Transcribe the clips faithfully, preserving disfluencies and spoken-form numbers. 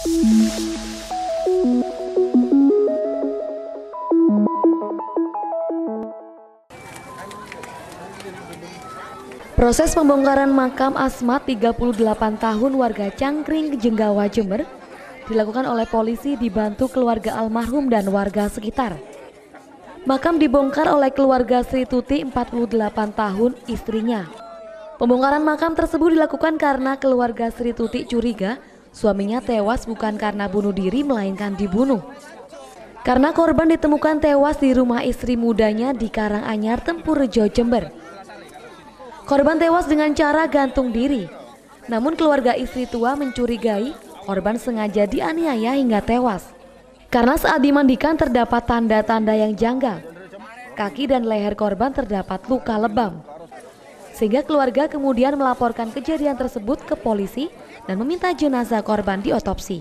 Proses pembongkaran makam Asmat tiga puluh delapan tahun warga Cangkring, Jenggawa, Jember dilakukan oleh polisi dibantu keluarga almarhum dan warga sekitar. Makam dibongkar oleh keluarga Sri Tuti empat puluh delapan tahun, istrinya. Pembongkaran makam tersebut dilakukan karena keluarga Sri Tuti curiga suaminya tewas bukan karena bunuh diri melainkan dibunuh. Karena korban ditemukan tewas di rumah istri mudanya di Karanganyar, Tempurrejo, Jember. Korban tewas dengan cara gantung diri. Namun keluarga istri tua mencurigai korban sengaja dianiaya hingga tewas. Karena saat dimandikan terdapat tanda-tanda yang janggal. Kaki dan leher korban terdapat luka lebam. Sehingga keluarga kemudian melaporkan kejadian tersebut ke polisi dan meminta jenazah korban diotopsi.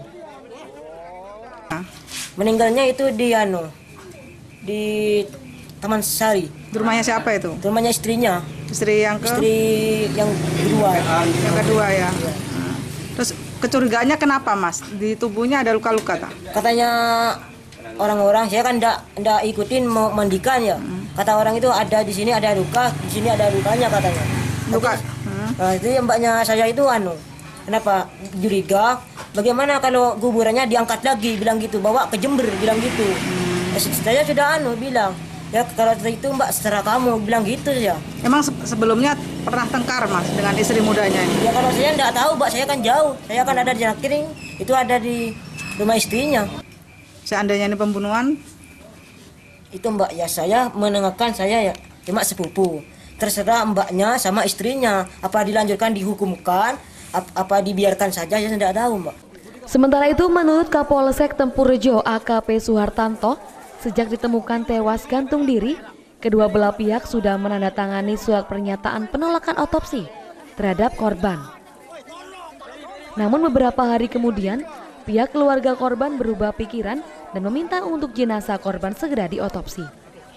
Meninggalnya itu di ano, di Taman Sari. Di rumahnya siapa itu? Di rumahnya istrinya. Istri yang ke? Istri yang kedua. Yang kedua ya. Terus kecurigaannya kenapa, Mas? Di tubuhnya ada luka-luka tak? Katanya orang-orang, saya kan ndak ndak ikutin mau mandikan ya. Hmm. Kata orang itu ada di sini ada luka, di sini ada lukanya katanya. Luka. Hmm. Nah, itu yang mbaknya saya itu anu. Kenapa curiga? Bagaimana kalau kuburannya diangkat lagi, bilang gitu, bawa ke Jember, bilang gitu. Hmm. Saya sudah anu bilang, ya kalau itu mbak secara kamu bilang gitu ya. Emang se sebelumnya pernah tengkar, Mas, dengan istri mudanya ini? Ya kalau saya enggak tahu, mbak, saya kan jauh. Saya kan ada di Cangkring, itu ada di rumah istrinya. Seandainya ini pembunuhan? Itu mbak ya, saya menengahkan saya ya, cuma sepupu. Terserah mbaknya sama istrinya, apa dilanjutkan dihukumkan, ap apa dibiarkan saja, saya tidak tahu, mbak. Sementara itu menurut Kapolsek Tempurrejo A K P Suhartanto, sejak ditemukan tewas gantung diri, kedua belah pihak sudah menandatangani surat pernyataan penolakan otopsi terhadap korban. Namun beberapa hari kemudian, pihak keluarga korban berubah pikiran dan meminta untuk jenazah korban segera diotopsi.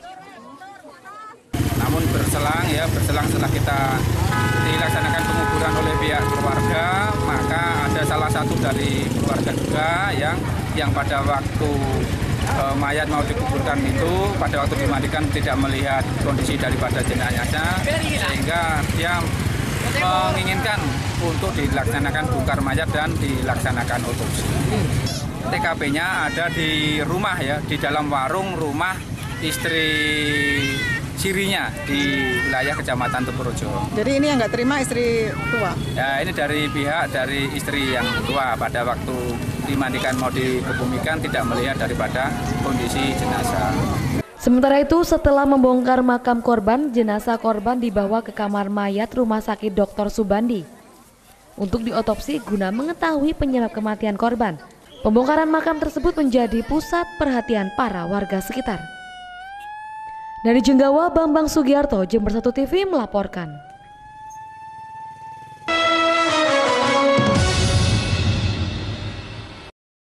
Namun berselang ya, berselang setelah kita dilaksanakan penguburan oleh pihak keluarga, maka ada salah satu dari keluarga juga yang yang pada waktu E, mayat mau dikuburkan itu pada waktu dimandikan tidak melihat kondisi daripada jenazahnya, sehingga dia menginginkan untuk dilaksanakan bongkar mayat dan dilaksanakan otopsi. T K P-nya ada di rumah ya, di dalam warung rumah istri sirinya di wilayah Kecamatan Tempurrejo. Jadi ini yang nggak terima istri tua? Ya, ini dari pihak dari istri yang tua pada waktu dimandikan mau dikebumikan tidak melihat daripada kondisi jenazah. Sementara itu setelah membongkar makam korban, jenazah korban dibawa ke kamar mayat Rumah Sakit Doktor Subandi untuk diotopsi guna mengetahui penyebab kematian korban. Pembongkaran makam tersebut menjadi pusat perhatian para warga sekitar. Dari Jenggawa, Bambang Sugiarto, Jember satu T V melaporkan.